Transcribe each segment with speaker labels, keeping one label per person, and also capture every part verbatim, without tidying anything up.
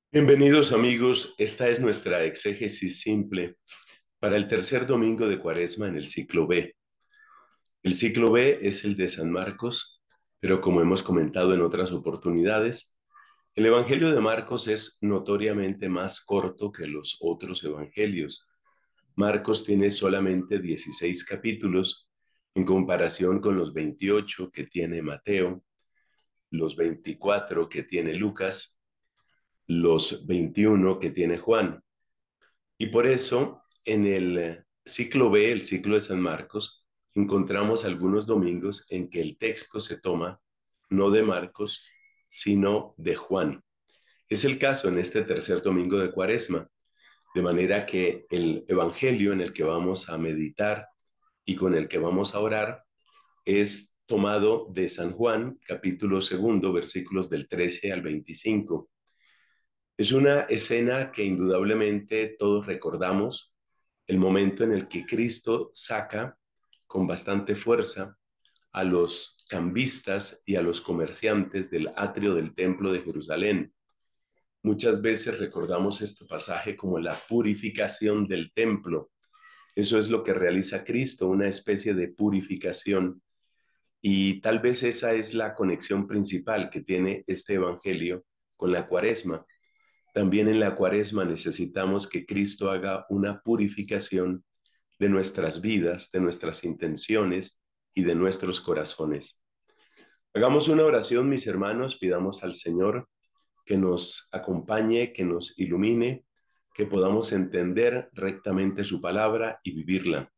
Speaker 1: Bienvenidos amigos, esta es nuestra exégesis simple para el tercer domingo de Cuaresma en el ciclo B. El ciclo B es el de San Marcos, pero como hemos comentado en otras oportunidades, el Evangelio de Marcos es notoriamente más corto que los otros evangelios. Marcos tiene solamente dieciséis capítulos en comparación con los veintiocho que tiene Mateo, los veinticuatro que tiene Lucas, los veintiuno que tiene Juan. Y por eso, en el ciclo B, el ciclo de San Marcos, encontramos algunos domingos en que el texto se toma no de Marcos, sino de Juan. Es el caso en este tercer domingo de Cuaresma, de manera que el evangelio en el que vamos a meditar y con el que vamos a orar es tomado de San Juan, capítulo segundo, versículos del trece al veinticinco. Es una escena que indudablemente todos recordamos, el momento en el que Cristo saca con bastante fuerza a los cambistas y a los comerciantes del atrio del templo de Jerusalén. Muchas veces recordamos este pasaje como la purificación del templo. Eso es lo que realiza Cristo, una especie de purificación. Y tal vez esa es la conexión principal que tiene este evangelio con la Cuaresma. También en la Cuaresma necesitamos que Cristo haga una purificación de nuestras vidas, de nuestras intenciones y de nuestros corazones. Hagamos una oración, mis hermanos, pidamos al Señor que nos acompañe, que nos ilumine, que podamos entender rectamente su palabra y vivirla.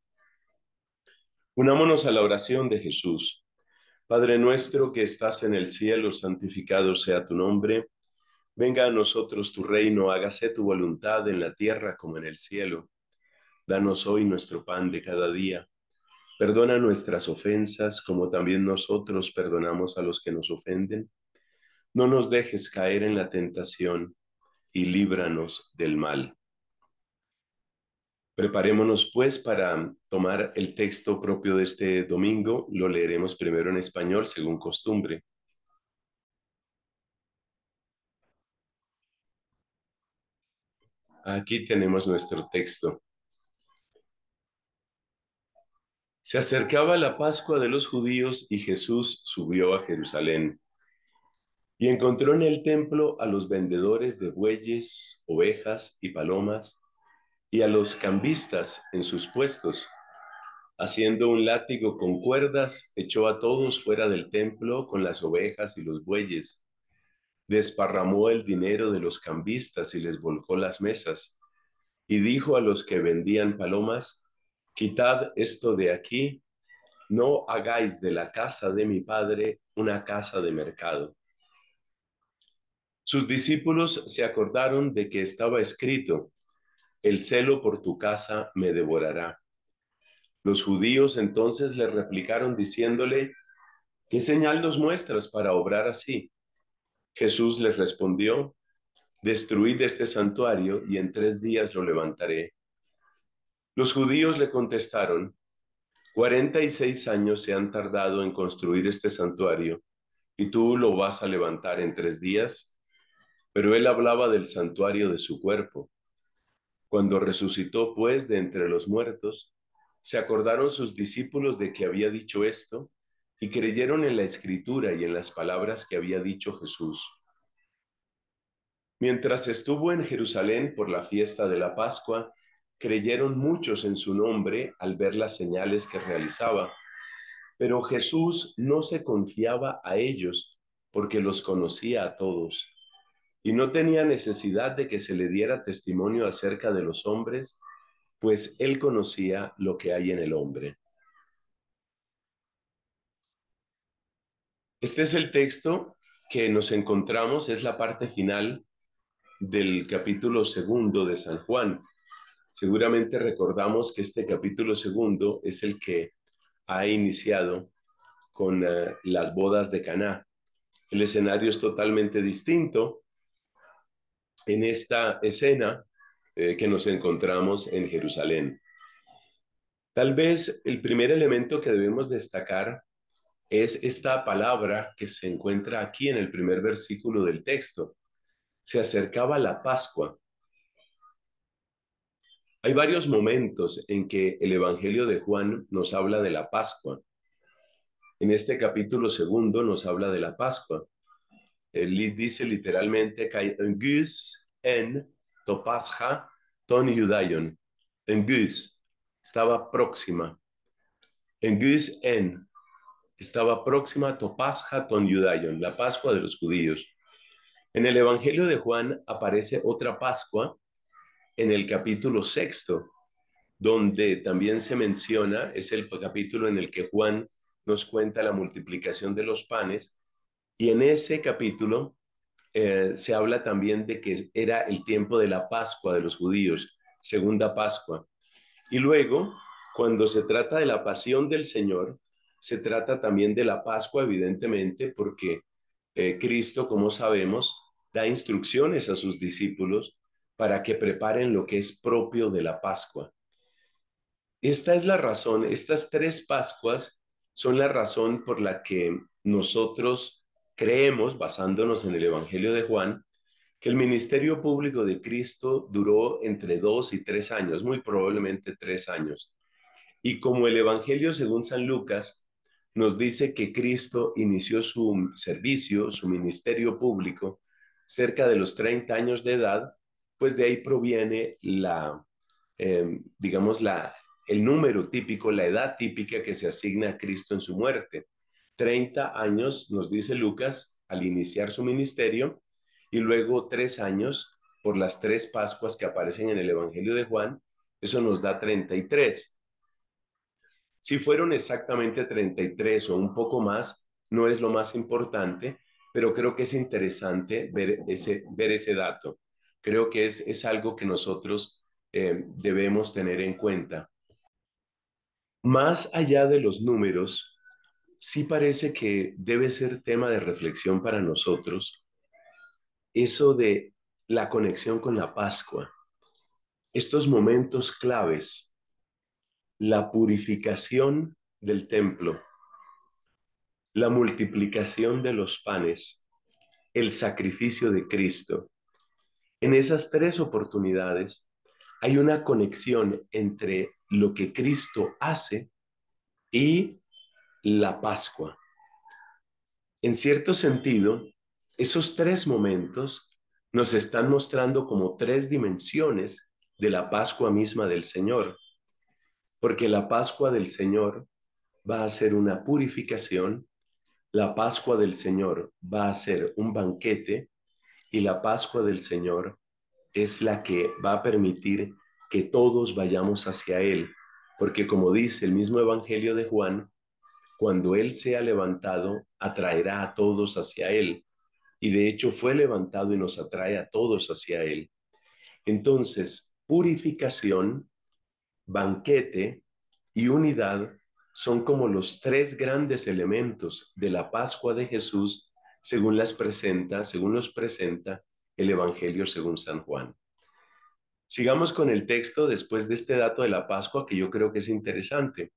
Speaker 1: Unámonos a la oración de Jesús. Padre nuestro que estás en el cielo, santificado sea tu nombre. Venga a nosotros tu reino, hágase tu voluntad en la tierra como en el cielo. Danos hoy nuestro pan de cada día. Perdona nuestras ofensas como también nosotros perdonamos a los que nos ofenden. No nos dejes caer en la tentación y líbranos del mal. Preparémonos pues para tomar el texto propio de este domingo. Lo leeremos primero en español según costumbre. Aquí tenemos nuestro texto. Se acercaba la Pascua de los judíos y Jesús subió a Jerusalén. Y encontró en el templo a los vendedores de bueyes, ovejas y palomas, y a los cambistas en sus puestos. Haciendo un látigo con cuerdas, echó a todos fuera del templo con las ovejas y los bueyes. Desparramó el dinero de los cambistas y les volcó las mesas. Y dijo a los que vendían palomas, quitad esto de aquí, no hagáis de la casa de mi padre una casa de mercado. Sus discípulos se acordaron de que estaba escrito, el celo por tu casa me devorará. Los judíos entonces le replicaron diciéndole, ¿qué señal nos muestras para obrar así? Jesús les respondió, destruid este santuario y en tres días lo levantaré. Los judíos le contestaron, cuarenta y seis años se han tardado en construir este santuario y tú lo vas a levantar en tres días. Pero él hablaba del santuario de su cuerpo. Cuando resucitó, pues, de entre los muertos, se acordaron sus discípulos de que había dicho esto y creyeron en la escritura y en las palabras que había dicho Jesús. Mientras estuvo en Jerusalén por la fiesta de la Pascua, creyeron muchos en su nombre al ver las señales que realizaba, pero Jesús no se confiaba a ellos porque los conocía a todos y no tenía necesidad de que se le diera testimonio acerca de los hombres, pues él conocía lo que hay en el hombre. Este es el texto que nos encontramos, es la parte final del capítulo segundo de San Juan. Seguramente recordamos que este capítulo segundo es el que ha iniciado con uh, las bodas de Caná. El escenario es totalmente distinto en esta escena eh, que nos encontramos en Jerusalén. Tal vez el primer elemento que debemos destacar es esta palabra que se encuentra aquí en el primer versículo del texto. se acercaba la Pascua. Hay varios momentos en que el Evangelio de Juan nos habla de la Pascua. En este capítulo segundo nos habla de la Pascua. Él dice literalmente que engus en to Pascha ton Judaion. Engus estaba próxima. Engus en estaba próxima to Pascha ton Judaion, la Pascua de los judíos. En el Evangelio de Juan aparece otra Pascua en el capítulo sexto, donde también se menciona, es el capítulo en el que Juan nos cuenta la multiplicación de los panes, y en ese capítulo eh, se habla también de que era el tiempo de la Pascua de los judíos, segunda Pascua. Y luego, cuando se trata de la pasión del Señor, se trata también de la Pascua, evidentemente, porque eh, Cristo, como sabemos, da instrucciones a sus discípulos para que preparen lo que es propio de la Pascua. Esta es la razón, estas tres Pascuas son la razón por la que nosotros creemos, basándonos en el Evangelio de Juan, que el ministerio público de Cristo duró entre dos y tres años, muy probablemente tres años. Y como el Evangelio según San Lucas nos dice que Cristo inició su servicio, su ministerio público, cerca de los treinta años de edad, pues de ahí proviene la, eh, digamos, la, el número típico, la edad típica que se asigna a Cristo en su muerte. treinta años, nos dice Lucas, al iniciar su ministerio, y luego tres años por las tres Pascuas que aparecen en el Evangelio de Juan, eso nos da treinta y tres. Si fueron exactamente treinta y tres o un poco más, no es lo más importante, pero creo que es interesante ver ese, ver ese dato. Creo que es, es algo que nosotros eh, debemos tener en cuenta. Más allá de los números, sí parece que debe ser tema de reflexión para nosotros eso de la conexión con la Pascua, estos momentos claves, la purificación del templo, la multiplicación de los panes, el sacrificio de Cristo. En esas tres oportunidades hay una conexión entre lo que Cristo hace y la Pascua. En cierto sentido, esos tres momentos nos están mostrando como tres dimensiones de la Pascua misma del Señor, porque la Pascua del Señor va a ser una purificación, la Pascua del Señor va a ser un banquete y la Pascua del Señor es la que va a permitir que todos vayamos hacia Él, porque como dice el mismo Evangelio de Juan, cuando Él sea levantado, atraerá a todos hacia Él. Y de hecho fue levantado y nos atrae a todos hacia Él. Entonces, purificación, banquete y unidad son como los tres grandes elementos de la Pascua de Jesús, según las presenta, según los presenta el Evangelio según San Juan. Sigamos con el texto después de este dato de la Pascua que yo creo que es interesante.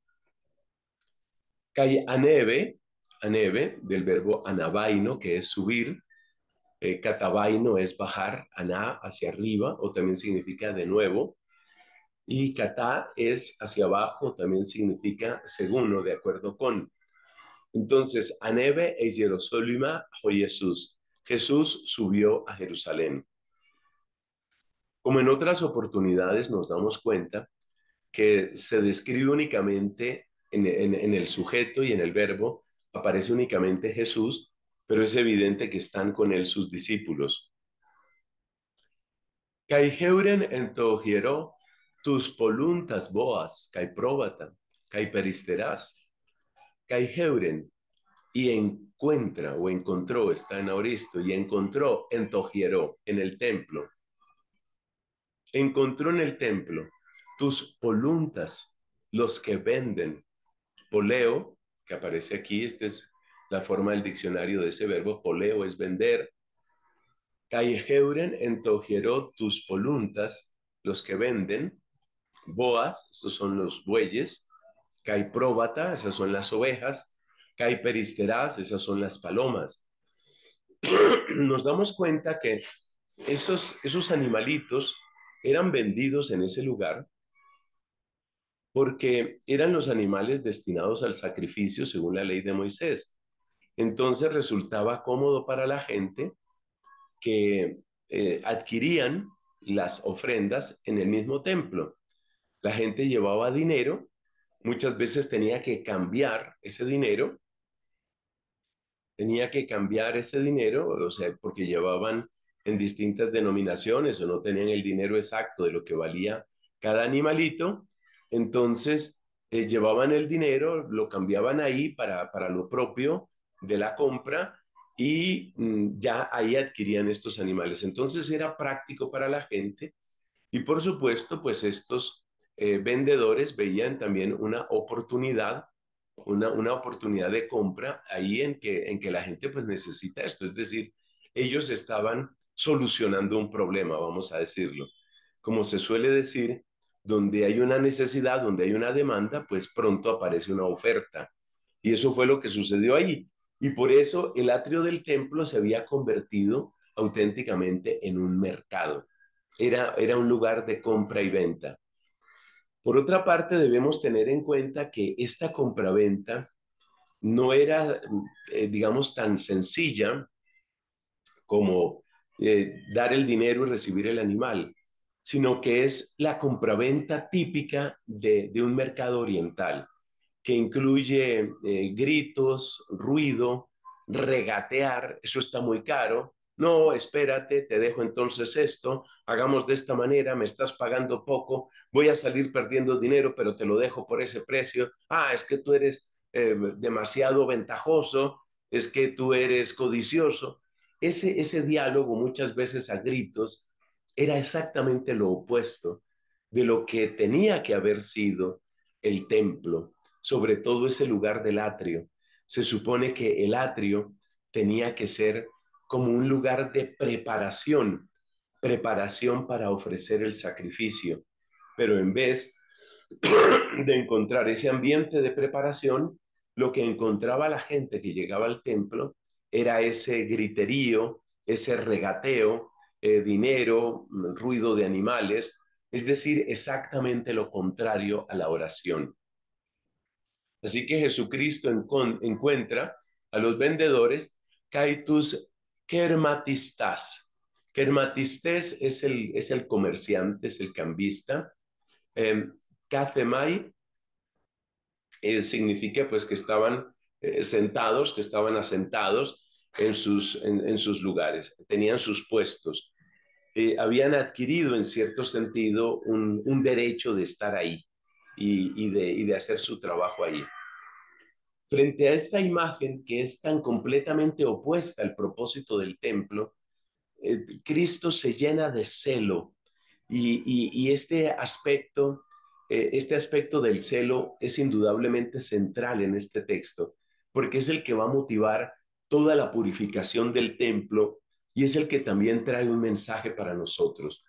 Speaker 1: Cae aneve, aneve, del verbo anabaino, que es subir. Eh, catabaino es bajar, aná hacia arriba, o también significa de nuevo. Y catá es hacia abajo, también significa según o de acuerdo con. Entonces, aneve e Jerusalema o Jesús. Jesús subió a Jerusalén. Como en otras oportunidades nos damos cuenta que se describe únicamente en, en, en el sujeto y en el verbo, aparece únicamente Jesús, pero es evidente que están con él sus discípulos. Kai heuren entogiero tus poluntas boas, kai probata, kai peristerás, kai heuren, y encuentra o encontró, está en auristo, y encontró entogiero en el templo. Encontró en el templo tus poluntas, los que venden. Poleo, que aparece aquí, esta es la forma del diccionario de ese verbo, poleo es vender. Kai heuren entogiero tus poluntas, los que venden. Boas, estos son los bueyes. Kai próbata, esas son las ovejas. Kai peristeras, esas son las palomas. Nos damos cuenta que esos, esos animalitos eran vendidos en ese lugar porque eran los animales destinados al sacrificio según la ley de Moisés. Entonces resultaba cómodo para la gente que eh, adquirían las ofrendas en el mismo templo. La gente llevaba dinero, muchas veces tenía que cambiar ese dinero, tenía que cambiar ese dinero, o sea, porque llevaban en distintas denominaciones o no tenían el dinero exacto de lo que valía cada animalito, entonces eh, llevaban el dinero, lo cambiaban ahí para, para lo propio de la compra y mm, ya ahí adquirían estos animales. Entonces era práctico para la gente y por supuesto, pues estos eh, vendedores veían también una oportunidad, una, una oportunidad de compra ahí en que, en que la gente pues necesita esto. Es decir, ellos estaban solucionando un problema, vamos a decirlo. Como se suele decir, donde hay una necesidad, donde hay una demanda, pues pronto aparece una oferta. Y eso fue lo que sucedió ahí. Y por eso el atrio del templo se había convertido auténticamente en un mercado. Era, era un lugar de compra y venta. Por otra parte, debemos tener en cuenta que esta compraventa no era, eh, digamos, tan sencilla como eh, dar el dinero y recibir el animal, sino que es la compraventa típica de, de un mercado oriental que incluye eh, gritos, ruido, regatear, eso está muy caro. No, espérate, te dejo entonces esto, hagamos de esta manera, me estás pagando poco, voy a salir perdiendo dinero, pero te lo dejo por ese precio. Ah, es que tú eres eh, demasiado ventajoso, es que tú eres codicioso. Ese, ese diálogo muchas veces a gritos era exactamente lo opuesto de lo que tenía que haber sido el templo, sobre todo ese lugar del atrio. Se supone que el atrio tenía que ser como un lugar de preparación, preparación para ofrecer el sacrificio. Pero en vez de encontrar ese ambiente de preparación, lo que encontraba la gente que llegaba al templo era ese griterío, ese regateo, eh, dinero, ruido de animales, es decir, exactamente lo contrario a la oración. Así que Jesucristo encon- encuentra a los vendedores, Caitus kermatistas. Kermatistes es el, es el comerciante, es el cambista. Eh, Kathemai eh, significa pues que estaban eh, sentados, que estaban asentados en sus, en, en sus lugares, tenían sus puestos. Eh, habían adquirido en cierto sentido un, un derecho de estar ahí y, y, de, y de hacer su trabajo ahí. Frente a esta imagen que es tan completamente opuesta al propósito del templo, eh, Cristo se llena de celo y, y, y este aspecto, eh, este aspecto del celo es indudablemente central en este texto, porque es el que va a motivar toda la purificación del templo y es el que también trae un mensaje para nosotros.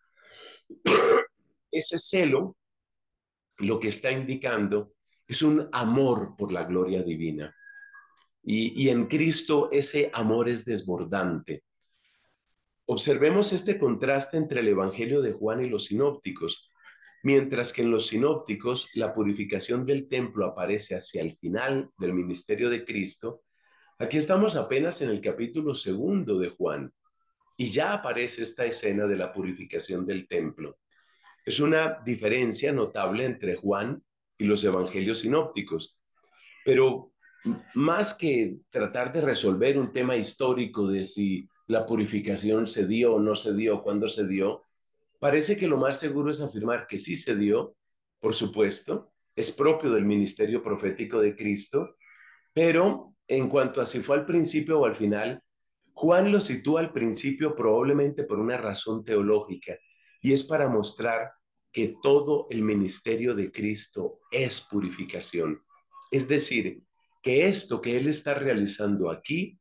Speaker 1: Ese celo lo que está indicando es un amor por la gloria divina. Y, y en Cristo ese amor es desbordante. Observemos este contraste entre el Evangelio de Juan y los sinópticos. Mientras que en los sinópticos la purificación del templo aparece hacia el final del ministerio de Cristo, aquí estamos apenas en el capítulo segundo de Juan y ya aparece esta escena de la purificación del templo. Es una diferencia notable entre Juan y los evangelios sinópticos. Pero más que tratar de resolver un tema histórico de si la purificación se dio o no se dio, cuándo se dio, parece que lo más seguro es afirmar que sí se dio, por supuesto, es propio del ministerio profético de Cristo, pero en cuanto a si fue al principio o al final, Juan lo sitúa al principio probablemente por una razón teológica, y es para mostrar que todo el ministerio de Cristo es purificación. Es decir, que esto que Él está realizando aquí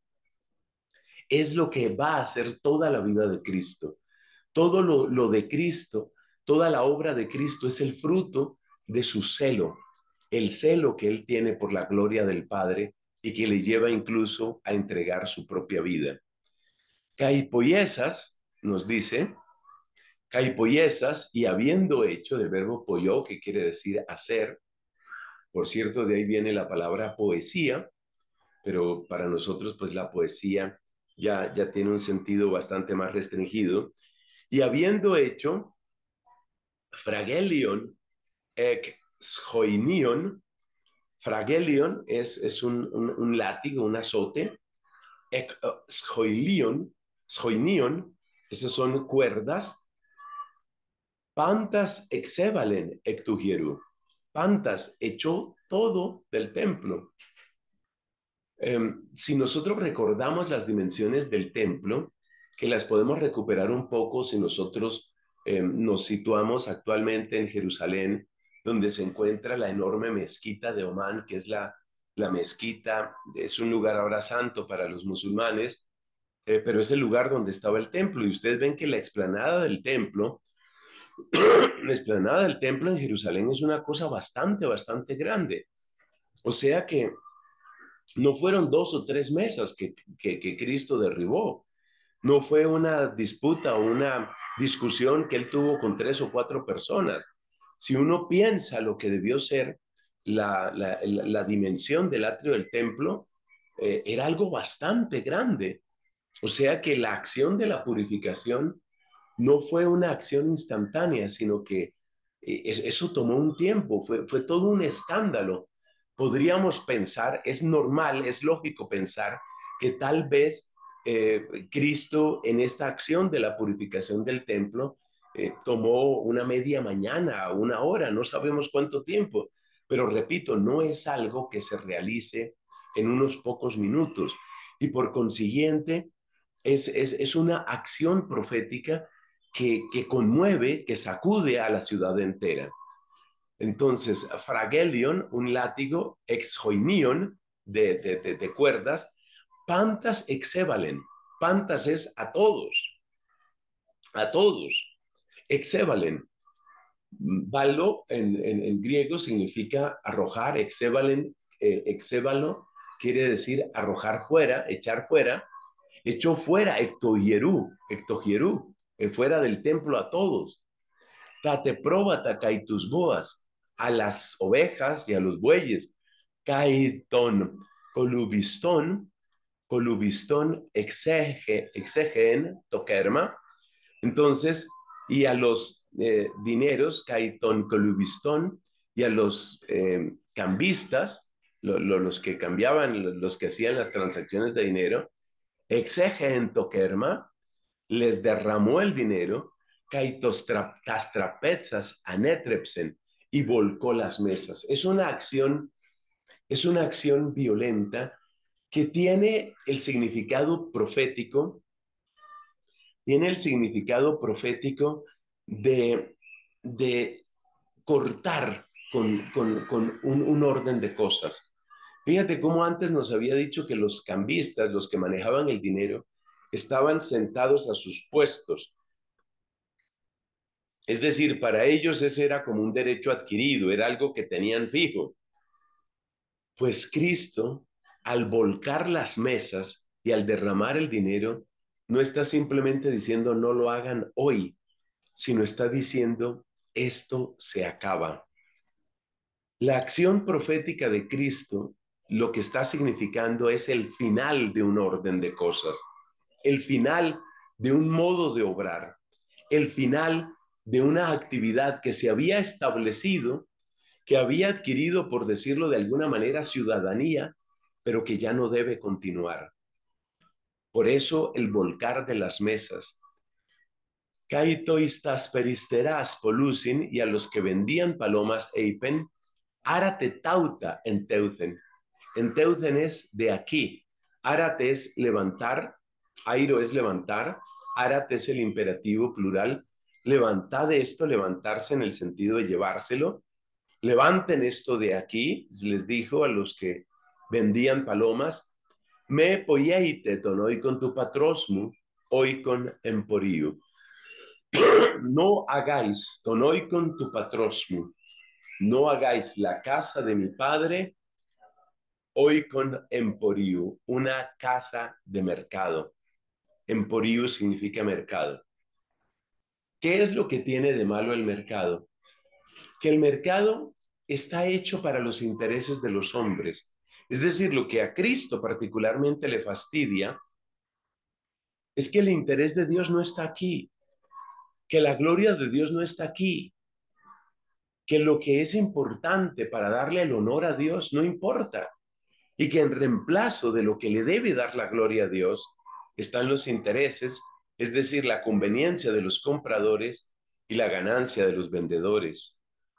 Speaker 1: es lo que va a hacer toda la vida de Cristo. Todo lo, lo de Cristo, toda la obra de Cristo es el fruto de su celo, el celo que Él tiene por la gloria del Padre y que le lleva incluso a entregar su propia vida. Caipoyesas nos dice, caipoyesas, y habiendo hecho, del verbo poyo, que quiere decir hacer, por cierto, de ahí viene la palabra poesía, pero para nosotros, pues la poesía ya, ya tiene un sentido bastante más restringido, y habiendo hecho, fragelion, ec schoinion, fragelion es, es un, un, un látigo, un azote, ec uh, schoilion, schoinion, esas son cuerdas. Pantas exevalen ectugieru. Pantas echó todo del templo. Eh, si nosotros recordamos las dimensiones del templo, que las podemos recuperar un poco si nosotros eh, nos situamos actualmente en Jerusalén, donde se encuentra la enorme mezquita de Omán, que es la, la mezquita, es un lugar ahora santo para los musulmanes, eh, pero es el lugar donde estaba el templo. Y ustedes ven que la explanada del templo, la explanada del templo en Jerusalén es una cosa bastante, bastante grande. O sea que no fueron dos o tres mesas que, que, que Cristo derribó. No fue una disputa o una discusión que él tuvo con tres o cuatro personas. Si uno piensa lo que debió ser la, la, la, la dimensión del atrio del templo, eh, era algo bastante grande. O sea que la acción de la purificación no fue una acción instantánea, sino que eh, eso tomó un tiempo, fue, fue todo un escándalo. Podríamos pensar, es normal, es lógico pensar que tal vez eh, Cristo en esta acción de la purificación del templo eh, tomó una media mañana, una hora, no sabemos cuánto tiempo, pero repito, no es algo que se realice en unos pocos minutos y por consiguiente es, es, es una acción profética que, que conmueve, que sacude a la ciudad entera. Entonces, fragelion, un látigo, exoinion, de, de, de, de cuerdas, pantas exevalen, pantas es a todos, a todos, exevalen. Balo en, en, en griego significa arrojar, exevalen, eh, exevalo quiere decir arrojar fuera, echar fuera, echó fuera ectogierú, ectogierú, eh, fuera del templo a todos. Tate próbata caitus boas, a las ovejas y a los bueyes. Caiton colubistón, colubistón exege, exegen tokerma. Entonces, y a los eh, dineros, caiton colubistón, y a los eh, cambistas, lo, lo, los que cambiaban, los que hacían las transacciones de dinero, exegen tokerma, les derramó el dinero, caitostrapezas anetrepsen, y volcó las mesas. Es una acción, es una acción violenta que tiene el significado profético, tiene el significado profético de, de cortar con, con, con un, un orden de cosas. Fíjate cómo antes nos había dicho que los cambistas, los que manejaban el dinero, estaban sentados a sus puestos. Es decir, para ellos ese era como un derecho adquirido, era algo que tenían fijo. Pues Cristo, al volcar las mesas y al derramar el dinero, no está simplemente diciendo no lo hagan hoy, sino está diciendo esto se acaba. La acción profética de Cristo lo que está significando es el final de un orden de cosas, el final de un modo de obrar, el final de una actividad que se había establecido, que había adquirido, por decirlo de alguna manera, ciudadanía, pero que ya no debe continuar. Por eso el volcar de las mesas. Caitoistas peristeras polusin, y a los que vendían palomas eipen, árate tauta en teucen. En teucen es de aquí. Árate es levantar, airo es levantar, árate es el imperativo plural. Levantad esto, levantarse en el sentido de llevárselo. Levanten esto de aquí, les dijo a los que vendían palomas. Me poieite tonoi con tu patrosmu, hoy con emporiu. No hagáis tonoi con tu patrosmu, no hagáis la casa de mi padre hoy con emporiu, una casa de mercado. Emporiu significa mercado. ¿Qué es lo que tiene de malo el mercado? Que el mercado está hecho para los intereses de los hombres. Es decir, lo que a Cristo particularmente le fastidia es que el interés de Dios no está aquí, que la gloria de Dios no está aquí, que lo que es importante para darle el honor a Dios no importa, y que en reemplazo de lo que le debe dar la gloria a Dios están los intereses, es decir, la conveniencia de los compradores y la ganancia de los vendedores.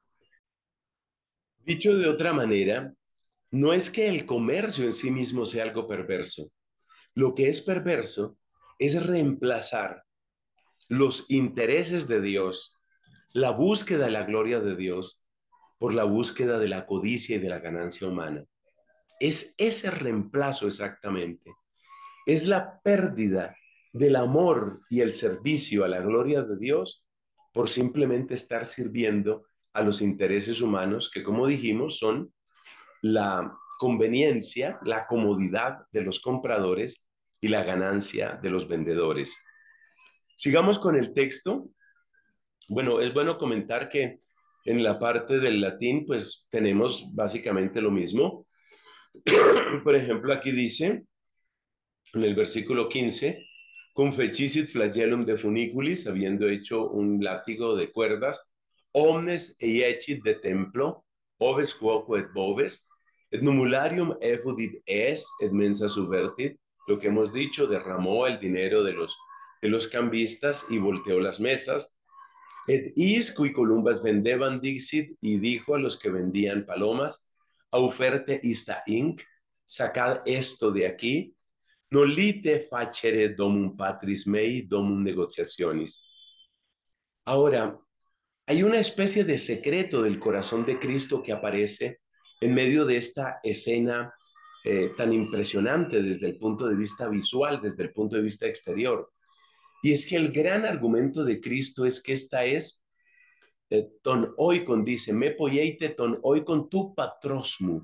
Speaker 1: Dicho de otra manera, no es que el comercio en sí mismo sea algo perverso. Lo que es perverso es reemplazar los intereses de Dios, la búsqueda de la gloria de Dios, por la búsqueda de la codicia y de la ganancia humana. Es ese reemplazo exactamente. Es la pérdida del amor y el servicio a la gloria de Dios por simplemente estar sirviendo a los intereses humanos que, como dijimos, son la conveniencia, la comodidad de los compradores y la ganancia de los vendedores. Sigamos con el texto. Bueno, es bueno comentar que en la parte del latín, pues tenemos básicamente lo mismo. Por ejemplo, aquí dice, en el versículo quince, confecicit flagellum de funiculis, habiendo hecho un látigo de cuerdas, omnes eiecit de templo, oves quoque et boves, et numularium effudit es, et mensa subvertit, lo que hemos dicho, derramó el dinero de los, de los cambistas y volteó las mesas, et is cui columbas vendeban dixit, y dijo a los que vendían palomas, auferte ista inc, sacad esto de aquí, nolite facere domum patris mei, domum negociationis. Ahora, hay una especie de secreto del corazón de Cristo que aparece en medio de esta escena eh, tan impresionante desde el punto de vista visual, desde el punto de vista exterior. Y es que el gran argumento de Cristo es que esta es eh, ton oikon, dice, me poieite ton oikon tu patrosmu.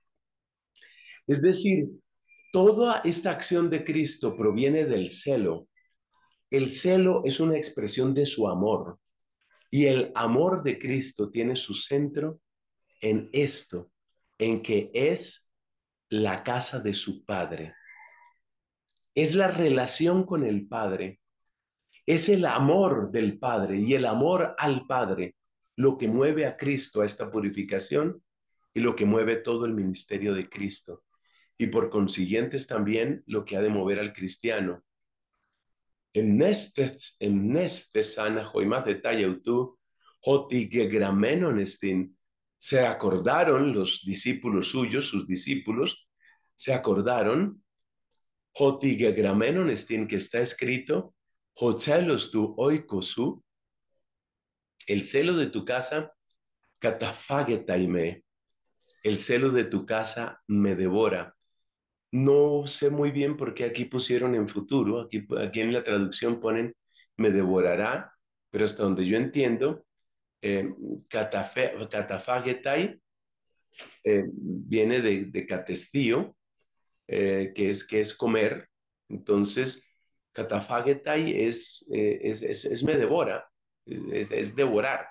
Speaker 1: Es decir, toda esta acción de Cristo proviene del celo. El celo es una expresión de su amor y el amor de Cristo tiene su centro en esto, en que es la casa de su Padre. Es la relación con el Padre, es el amor del Padre y el amor al Padre lo que mueve a Cristo a esta purificación y lo que mueve todo el ministerio de Cristo. Y por consiguiente es también lo que ha de mover al cristiano. En nestes, en nestes sana joimaz detalle tú, hotigegramenon estin, se acordaron los discípulos suyos, sus discípulos, se acordaron, hotigegramenon estin, que está escrito, hocelos tu oikosu, el celo de tu casa, catafagetaime, el celo de tu casa me devora. No sé muy bien por qué aquí pusieron en futuro, aquí, aquí en la traducción ponen me devorará, pero hasta donde yo entiendo, eh, catafe, catafagetai eh, viene de, de catestío, eh, que, es, que es comer. Entonces, catafagetai es, eh, es, es, es, me devora, es, es devorar.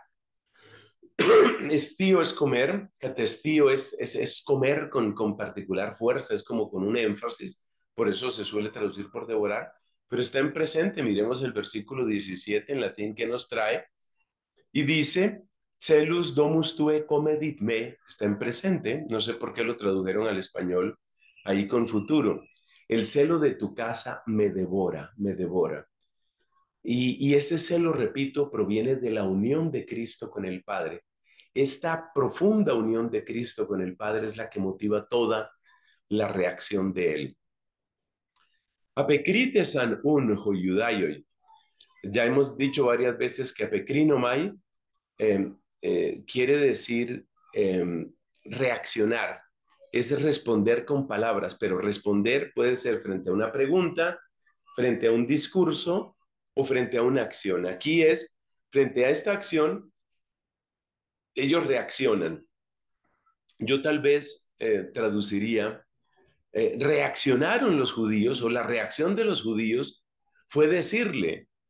Speaker 1: Estío es comer, catestío es, es, es comer con, con particular fuerza, es como con un énfasis, por eso se suele traducir por devorar, pero está en presente. Miremos el versículo diecisiete en latín que nos trae, y dice, celus domus tue comedit me, está en presente, no sé por qué lo tradujeron al español ahí con futuro. El celo de tu casa me devora, me devora. Y, y este celo, repito, proviene de la unión de Cristo con el Padre. Esta profunda unión de Cristo con el Padre es la que motiva toda la reacción de él. Apecritesan un judaioi. Ya hemos dicho varias veces que apecrinomai eh, eh, quiere decir eh, reaccionar, es responder con palabras, pero responder puede ser frente a una pregunta, frente a un discurso o frente a una acción. Aquí es, frente a esta acción, ellos reaccionan. Yo tal vez eh, traduciría, eh, reaccionaron los judíos o la reacción de los judíos fue decirle,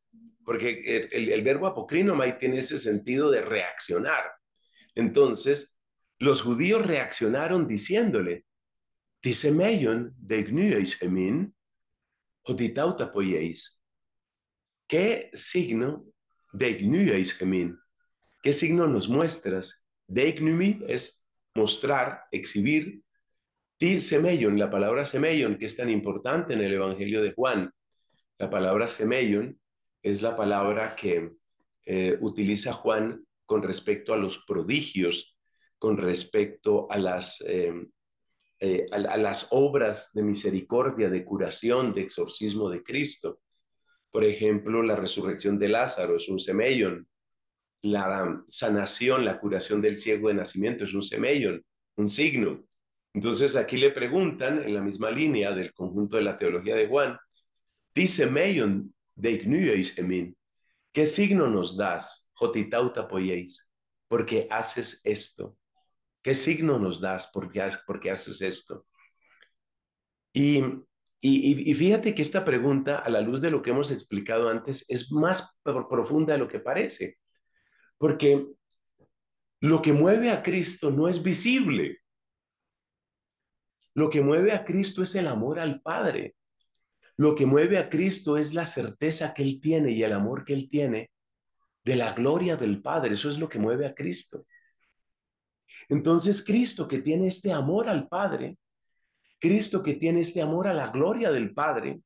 Speaker 1: porque el, el, el verbo apokrinomai tiene ese sentido de reaccionar. Entonces, los judíos reaccionaron diciéndole, Tisemeion de gnueis hemin, hoditauta poieis. ¿Qué signo de gnueis hemin? ¿Qué signo nos muestras? Deignumi es mostrar, exhibir. Ti semeion, la palabra semeion, que es tan importante en el Evangelio de Juan. La palabra semeion es la palabra que eh, utiliza Juan con respecto a los prodigios, con respecto a las, eh, eh, a, a las obras de misericordia, de curación, de exorcismo de Cristo. Por ejemplo, la resurrección de Lázaro es un semeion. La sanación, la curación del ciego de nacimiento es un semeion, un signo. Entonces aquí le preguntan, en la misma línea del conjunto de la teología de Juan, dice semeion de ignueis emin, ¿qué signo nos das, jotitauta poieis, porque haces esto? ¿Qué signo nos das porque, porque haces esto? Y, y, y fíjate que esta pregunta, a la luz de lo que hemos explicado antes, es más profunda de lo que parece, porque lo que mueve a Cristo no es visible. Lo que mueve a Cristo es el amor al Padre. Lo que mueve a Cristo es la certeza que Él tiene y el amor que Él tiene de la gloria del Padre. Eso es lo que mueve a Cristo. Entonces, Cristo que tiene este amor al Padre, Cristo que tiene este amor a la gloria del Padre,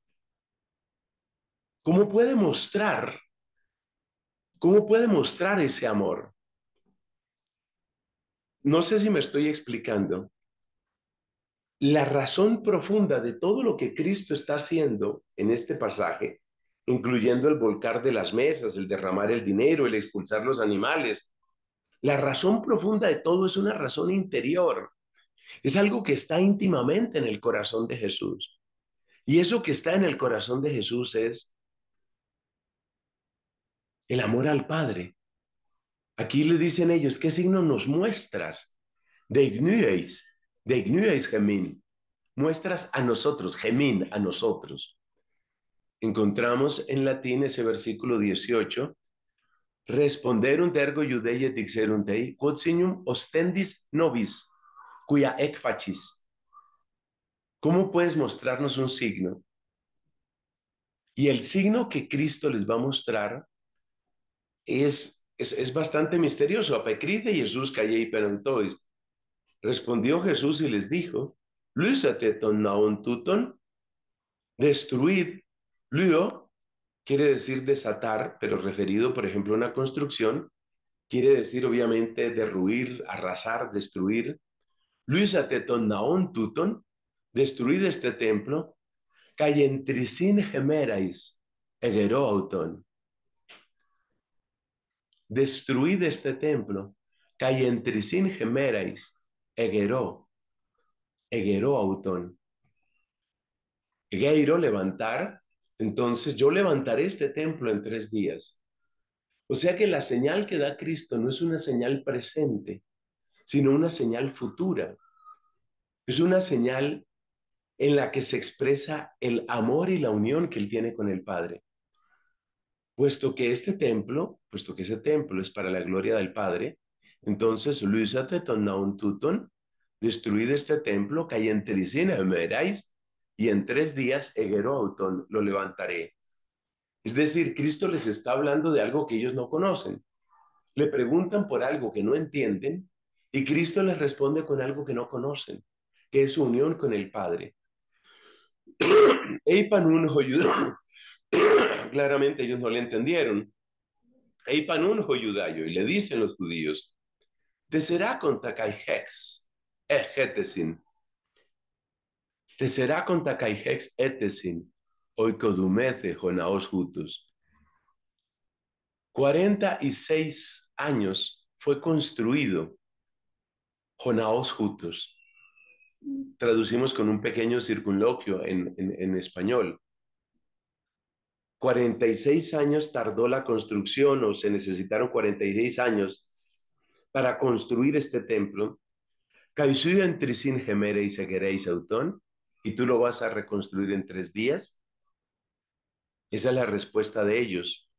Speaker 1: ¿cómo puede mostrar, cómo puede mostrar ese amor? No sé si me estoy explicando. La razón profunda de todo lo que Cristo está haciendo en este pasaje, incluyendo el volcar de las mesas, el derramar el dinero, el expulsar los animales, la razón profunda de todo es una razón interior. Es algo que está íntimamente en el corazón de Jesús. Y eso que está en el corazón de Jesús es el amor al Padre. Aquí le dicen ellos, ¿qué signo nos muestras? De ignueis, de ignueis gemin. Muestras a nosotros, gemin, a nosotros. Encontramos en latín ese versículo dieciocho, responderunt ergo Iudeie dixerunt ei, quod signum ostendis nobis, cuia ec facis. ¿Cómo puedes mostrarnos un signo? Y el signo que Cristo les va a mostrar es, es, es bastante misterioso. Apecride Jesús callei perentois. Respondió Jesús y les dijo, lúsate ton naon tuton, destruid, luo, quiere decir desatar, pero referido, por ejemplo, a una construcción, quiere decir obviamente derruir, arrasar, destruir. Lúsate ton naon tuton, destruid este templo, cayentrisin gemerais, egero auton. Destruid este templo, cayentrisin gemerais, egero, egero auton. Egeiro, levantar, entonces yo levantaré este templo en tres días. O sea que la señal que da Cristo no es una señal presente, sino una señal futura. Es una señal en la que se expresa el amor y la unión que él tiene con el Padre. Puesto que este templo, puesto que ese templo es para la gloria del Padre, entonces, luisate ton naun tuton, destruid este templo, cayentelicina meráis, y en tres días, egero auton, lo levantaré. Es decir, Cristo les está hablando de algo que ellos no conocen. Le preguntan por algo que no entienden, y Cristo les responde con algo que no conocen, que es su unión con el Padre. Eipanun hoyudayo. Claramente ellos no le entendieron. Eipanun hoyudayo. Y le dicen los judíos, te será con takaihex, ejetesin. Te será con takaihex etesin, oikodumete jonaos jutus. cuarenta y seis años fue construido Jonaos jutus. Traducimos con un pequeño circunloquio en, en, en español. cuarenta y seis años tardó la construcción, o se necesitaron cuarenta y seis años para construir este templo. Caisuyo en trisin gemere y segueréis autón, y tú lo vas a reconstruir en tres días. Esa es la respuesta de ellos.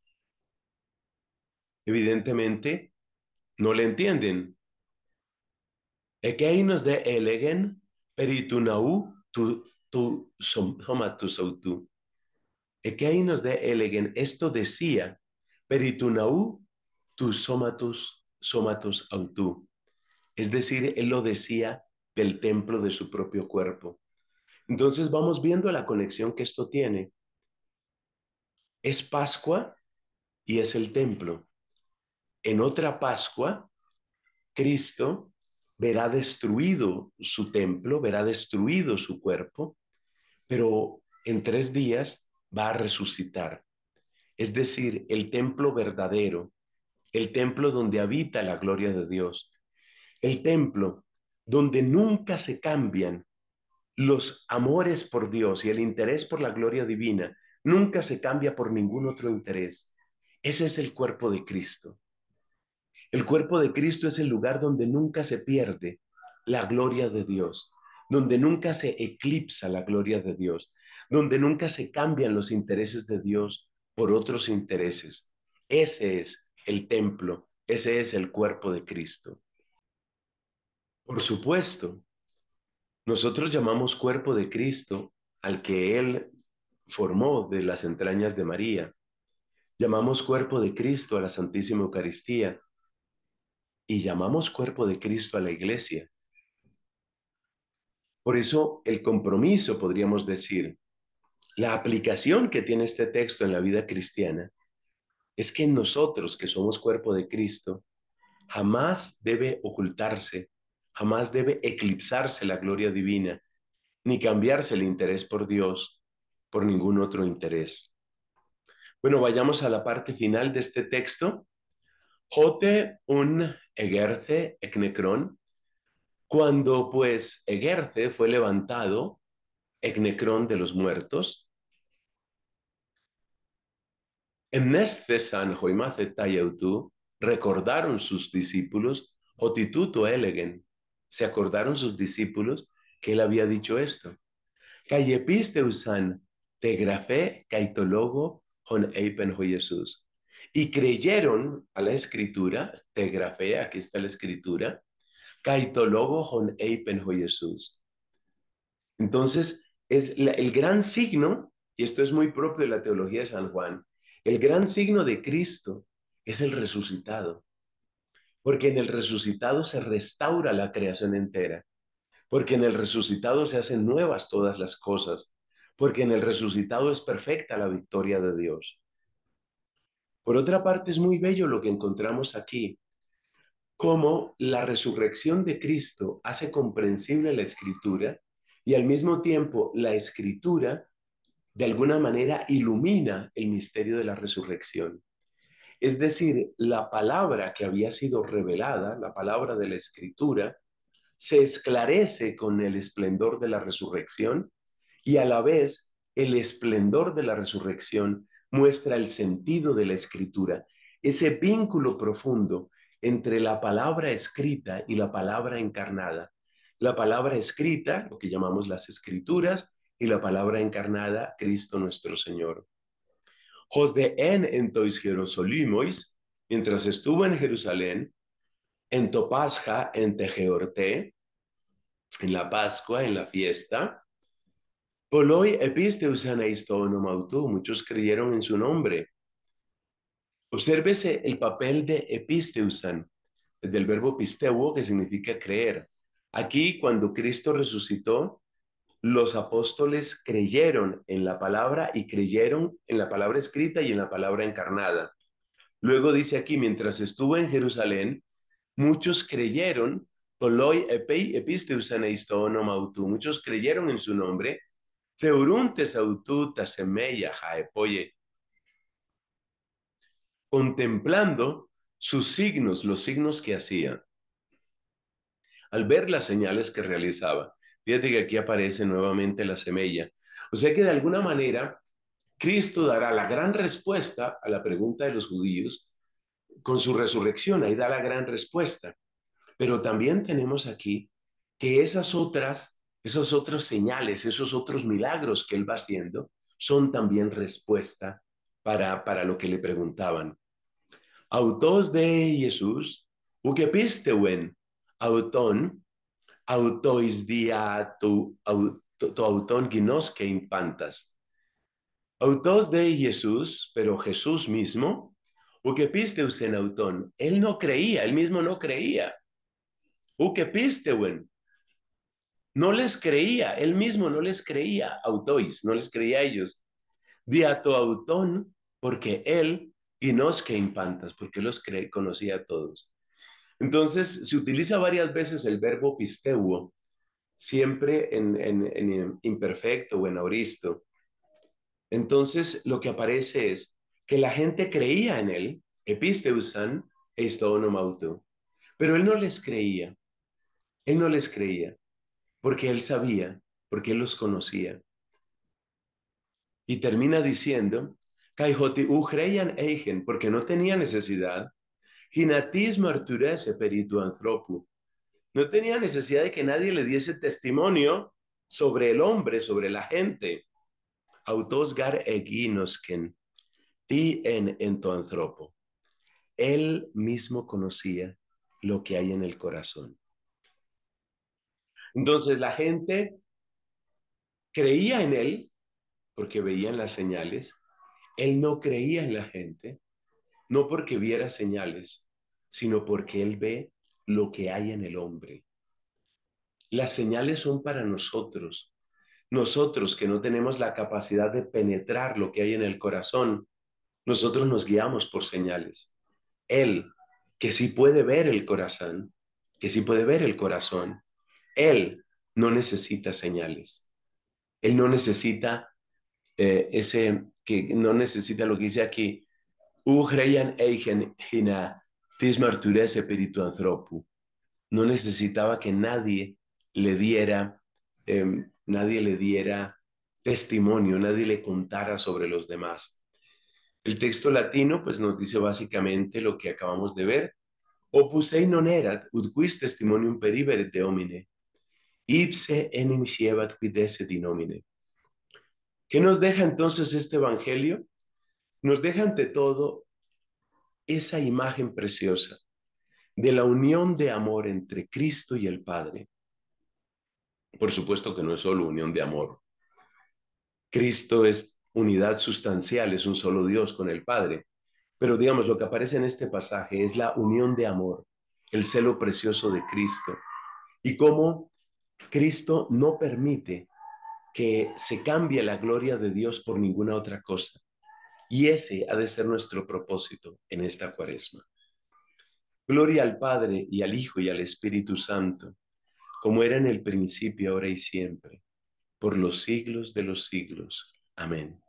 Speaker 1: evidentemente no le entienden. Ekeinos de elegen peritunau tu, tu som- somatus autu. Ekeinos de elegen, esto decía, peritunau tu somatus, somatus autu. Es decir, él lo decía del templo de su propio cuerpo. Entonces vamos viendo la conexión que esto tiene. Es Pascua y es el templo. En otra Pascua, Cristo verá destruido su templo, verá destruido su cuerpo, pero en tres días va a resucitar. Es decir, el templo verdadero, el templo donde habita la gloria de Dios, el templo donde nunca se cambian los amores por Dios y el interés por la gloria divina, nunca se cambia por ningún otro interés. Ese es el cuerpo de Cristo. El cuerpo de Cristo es el lugar donde nunca se pierde la gloria de Dios, donde nunca se eclipsa la gloria de Dios, donde nunca se cambian los intereses de Dios por otros intereses. Ese es el templo, ese es el cuerpo de Cristo. Por supuesto, nosotros llamamos cuerpo de Cristo al que Él formó de las entrañas de María. Llamamos cuerpo de Cristo a la Santísima Eucaristía y llamamos cuerpo de Cristo a la Iglesia. Por eso el compromiso, podríamos decir, la aplicación que tiene este texto en la vida cristiana es que en nosotros, que somos cuerpo de Cristo, jamás debe ocultarse, jamás debe eclipsarse la gloria divina, ni cambiarse el interés por Dios por ningún otro interés. Bueno, vayamos a la parte final de este texto. Jote un egerce eknekron, cuando pues Egerce fue levantado, eknekron de los muertos, Emnesthesan hoimazetayautu, recordaron sus discípulos, Hotituto elegen, se acordaron sus discípulos que él había dicho esto. Cayepisteusan, tegrafé, caitologo, hon eipen ho Jesús. Y creyeron a la escritura, tegrafé, aquí está la escritura, caitologo, hon eipen ho Jesús. Entonces, es la, el gran signo, y esto es muy propio de la teología de San Juan, el gran signo de Cristo es el resucitado, porque en el resucitado se restaura la creación entera, porque en el resucitado se hacen nuevas todas las cosas, porque en el resucitado es perfecta la victoria de Dios. Por otra parte, es muy bello lo que encontramos aquí, cómo la resurrección de Cristo hace comprensible la escritura y al mismo tiempo la escritura de alguna manera ilumina el misterio de la resurrección. Es decir, la palabra que había sido revelada, la palabra de la escritura, se esclarece con el esplendor de la resurrección y a la vez el esplendor de la resurrección muestra el sentido de la escritura, ese vínculo profundo entre la palabra escrita y la palabra encarnada. La palabra escrita, lo que llamamos las escrituras, y la palabra encarnada, Cristo nuestro Señor. Jos de en entois Jerusalimois, mientras estuvo en Jerusalén, en Topasja, en Tegeorte, en la Pascua, en la fiesta, Poloi episteusan eistonomautu, muchos creyeron en su nombre. Obsérvese el papel de episteusan, del verbo pisteuo, que significa creer. Aquí, cuando Cristo resucitó, los apóstoles creyeron en la palabra y creyeron en la palabra escrita y en la palabra encarnada. Luego dice aquí, mientras estuvo en Jerusalén, muchos creyeron, poloi epei episteusan eistonomautu, muchos creyeron en su nombre, Theuruntes autu tasemeia jaepoye, contemplando sus signos, los signos que hacía, al ver las señales que realizaba. Fíjate que aquí aparece nuevamente la semilla. O sea que de alguna manera Cristo dará la gran respuesta a la pregunta de los judíos con su resurrección. Ahí da la gran respuesta. Pero también tenemos aquí que esas otras, esos otros señales, esos otros milagros que él va haciendo, son también respuesta para, para lo que le preguntaban. Autos de Jesús, uke pistewen, auton, autois dia tu, au- tu, tu auton ginos que impantas. Autos de Jesús, pero Jesús mismo, uke pisteus en auton, él no creía, él mismo no creía. Uke pistewen, no les creía, él mismo no les creía, autois, no les creía a ellos. Diato auton, porque él, y nos que impantas, porque los cre conocía a todos. Entonces, se utiliza varias veces el verbo pisteuo, siempre en, en, en imperfecto o en auristo. Entonces, lo que aparece es que la gente creía en él, episteusan, eistonomauto, pero él no les creía, él no les creía, porque él sabía, porque él los conocía. Y termina diciendo, Caijoti ujreian eigen, porque no tenía necesidad, hinatis marturese peritu anthropu. No tenía necesidad de que nadie le diese testimonio sobre el hombre, sobre la gente. Autos gar eginosken, ti en entoanthropo. Él mismo conocía lo que hay en el corazón. Entonces la gente creía en él porque veían las señales. Él no creía en la gente, no porque viera señales, sino porque él ve lo que hay en el hombre. Las señales son para nosotros. Nosotros que no tenemos la capacidad de penetrar lo que hay en el corazón, nosotros nos guiamos por señales. Él, que sí puede ver el corazón, que sí puede ver el corazón, él no necesita señales. Él no necesita eh, ese, que no necesita lo que dice aquí, Ugreyan eigen hina tismartures espíritu anthropu. No necesitaba que nadie le diera, eh, nadie le diera testimonio, nadie le contara sobre los demás. El texto latino pues nos dice básicamente lo que acabamos de ver. Opus ei non erat, ut quis testimonium periberet de homine, ipse enim siebat quid esse di nomine. ¿Qué nos deja entonces este evangelio? Nos deja ante todo esa imagen preciosa de la unión de amor entre Cristo y el Padre. Por supuesto que no es solo unión de amor. Cristo es unidad sustancial, es un solo Dios con el Padre. Pero digamos, lo que aparece en este pasaje es la unión de amor, el celo precioso de Cristo y cómo Cristo no permite que se cambie la gloria de Dios por ninguna otra cosa. Y ese ha de ser nuestro propósito en esta cuaresma. Gloria al Padre y al Hijo y al Espíritu Santo, como era en el principio, ahora y siempre, por los siglos de los siglos. Amén.